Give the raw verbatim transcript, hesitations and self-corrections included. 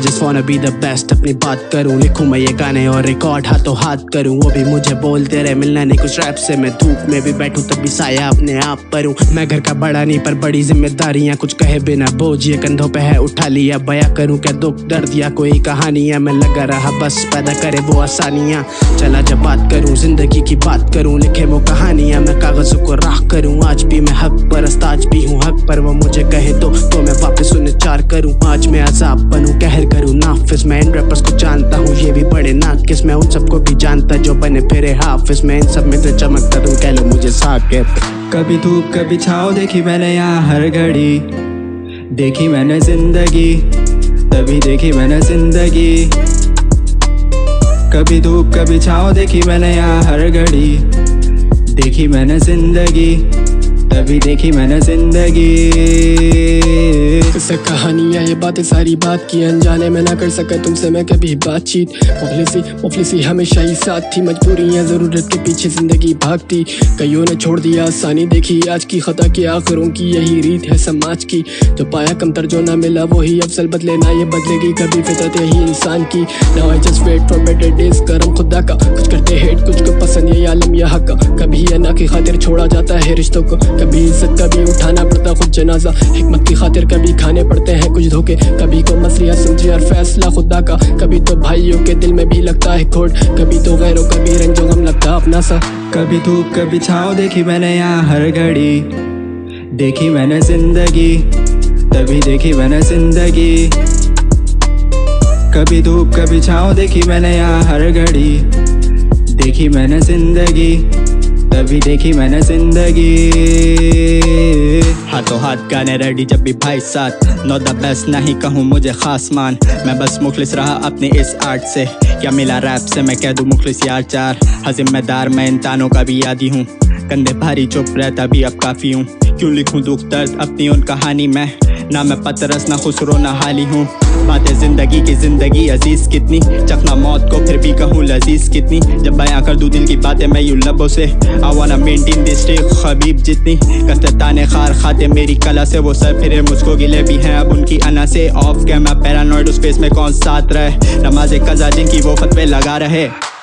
just wanna be the best, अपनी बात करूं, लिखूं मैं ये गाने और रिकॉर्ड हाथों हाथ करूं। वो भी मुझे बोलते रहे मिलना नहीं कुछ रैप से, मैं धूप में भी बैठूं तब भी साया अपने आप पर हूं। मैं घर का बड़ा नहीं पर बड़ी जिम्मेदारियां, कुछ कहे बिना बोझ ये कंधों पे है उठा लिया। बया करूं क्या दुख दर्द या कोई कहानियां, मैं लगा रहा बस पैदा करे वो आसानियां। चला जब बात करूं जिंदगी की बात करूं, लिखे वो कहानियां मैं कागजों को राख करूं। आज भी मैं हक परस्त, आज भी हूँ हक पर, वो मुझे कहे तो तो मैं वापस उन्हें चार करूं। आज मैं अजाब बनूं कहर करूं नाफिस, मैं इन रैपर्स को जानता हूँ ये भी बड़े नाकिस। मैं उन सबको भी जानता जो बने फिरे हाफिज, मैं इन सब में तो चमकता तुम कह लो मुझे साकिब। कभी धूप कभी छाँव देखी मैंने यहाँ हर घड़ी, देखी मैंने जिंदगी तभी देखी मैंने जिंदगी। कभी धूप कभी छाँव देखी मैंने यहाँ हर घड़ी, देखी मैंने जिंदगी तभी देखी मैंने जिंदगी। किस्से कहानियाँ ये बातें सारी बात की, अनजाने में ना कर सका तुमसे मैं कभी बातचीत। मुखलिसी मुखलिसी हमेशा ही साथ थी, मजबूरियाँ ज़रूरत के पीछे ज़िंदगी भागती। कईयों ने छोड़ दिया आसानी देखी, आज की खता के आखिरों की यही रीत है समाज की। जो पाया कमतर जो ना मिला वही अफसल बदले ना, ये बदलेगी कभी फितरत यही इंसान की। Now I just wait for better days, करम खुदा का कुछ करते हेट कुछ को पसंद ये आलम यहाँ का। कभी अना की खातिर छोड़ा जाता है रिश्तों को, कभी इज्जत कभी उठाना पड़ता खुद जनाजा। हिकमत की खातिर कभी खाने पड़ते हैं कुछ धोखे, कभी को मसलिया समझे और फैसला खुदा का। कभी तो भाइयों के दिल में भी लगता है खोट, कभी तो गैरों का भी रंजो गम लगता अपना सा। कभी धूप कभी छाँव देखी मैंने यहाँ हर घड़ी, देखी मैंने जिंदगी तभी देखी मैंने जिंदगी। कभी धूप कभी छाँव देखी मैंने यहाँ हर घड़ी, देखी मैंने जिंदगी तभी देखी मैंने जिंदगी। हाथों हाथ गाने रेडी जब भी भाई साथ, नो द बेस्ट नहीं कहूँ मुझे खास मान। मैं बस मुखलिस रहा अपने इस आर्ट से, क्या मिला रैप से मैं कह दूँ मुखलिस यार चार। हाँ जिम्मेदार मैं इन तानों का भी यादी हूँ, कंधे भारी चुप रहता भी अब काफ़ी हूँ। क्यों लिखूँ दुख दर्द अपनी उन कहानी में, ना मैं पतरस ना खुसरो ना हाली हूँ। बातें जिंदगी की जिंदगी अजीज कितनी, चखना मौत को फिर भी कहूँ लजीज कितनी। जब बयां कर दूँ दिल की बातें मैं यूं लबों से, I wanna maintain this streak Khabib जितनी। कसते ताने खार खाते मेरी कला से, वो सर फिरे मुझको गिले भी हैं अब उनकी अना से। ऑफ कैमरा पैरानॉइड उस फेस में कौन साथ रहे, नमाज़े कज़ा जिनकी वो फतवे लगा रहे।